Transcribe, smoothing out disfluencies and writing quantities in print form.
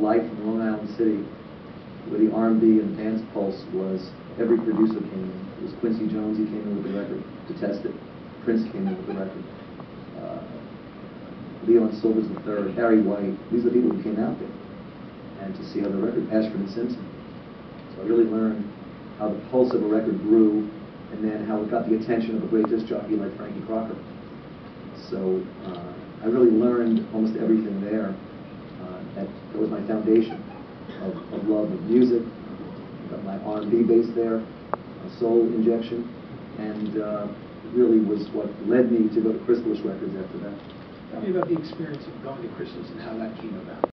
life in Long Island City, where the R&B and dance pulse was, every producer came in. It was Quincy Jones, he came in with the record to test it. Prince came in with the record. Leon Silvers III, Harry White, these are the people who came out there. And to see how the record, Ashford and Simpson. So I really learned how the pulse of a record grew, and then how it got the attention of a great disc jockey like Frankie Crocker. So I really learned almost everything there. That was my foundation of love of music. I got my R&B base there, a soul injection, and really was what led me to go to Chrysalis Records after that. Tell me about the experience of going to Chrysalis and how that came about.